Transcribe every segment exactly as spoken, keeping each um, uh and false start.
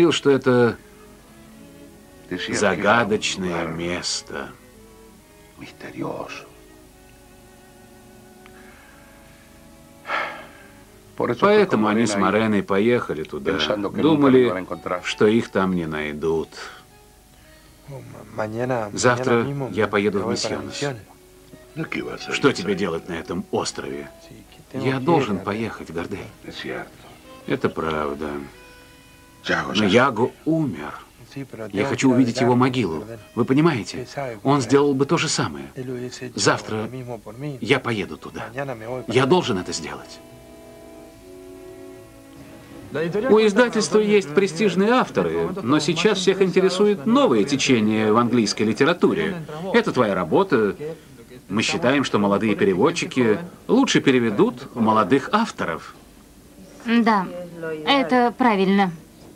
говорил, что это загадочное место. Поэтому они с Мореной поехали туда. Думали, что их там не найдут. Завтра я поеду в Мисьонес. Что тебе делать на этом острове? Я должен поехать, Гордей. Это правда. Но Яго умер. Я хочу увидеть его могилу. Вы понимаете? Он сделал бы то же самое. Завтра я поеду туда. Я должен это сделать. У издательства есть престижные авторы, но сейчас всех интересуют новые течения в английской литературе. Это твоя работа. Мы считаем, что молодые переводчики лучше переведут молодых авторов. Да, это правильно.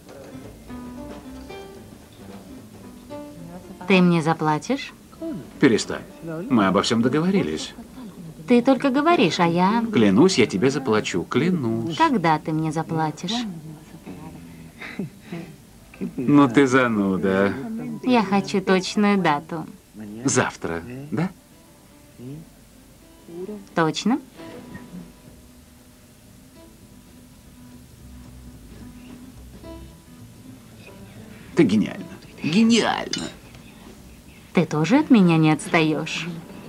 Ты мне заплатишь? Перестань. Мы обо всем договорились. Ты только говоришь, а я... Клянусь, я тебе заплачу. Клянусь. Когда ты мне заплатишь? Ну ты зануда. Я хочу точную дату. Завтра, да? Точно? Ты гениально. Гениально. Ты тоже от меня не отстаешь?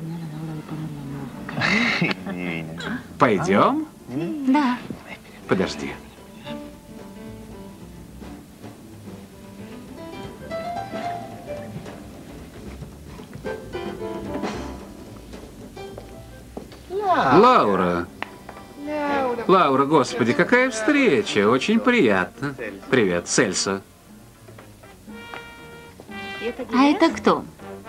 Пойдем? Да. Подожди. Лаура. Лаура, господи, какая встреча. Очень приятно. Привет, Сельса. А это кто?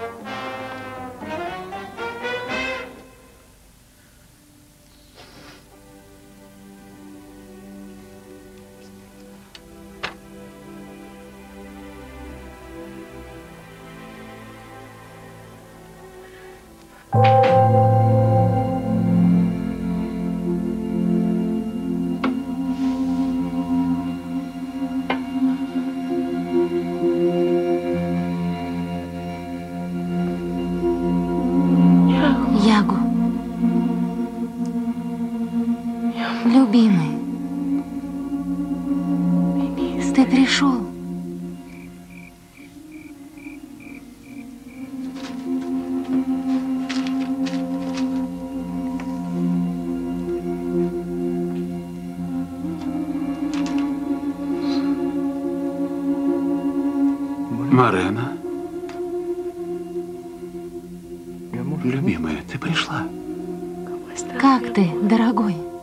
Яго. Любимый. Ты пришел. Морена. Любимая, ты пришла. Как ты, дорогой?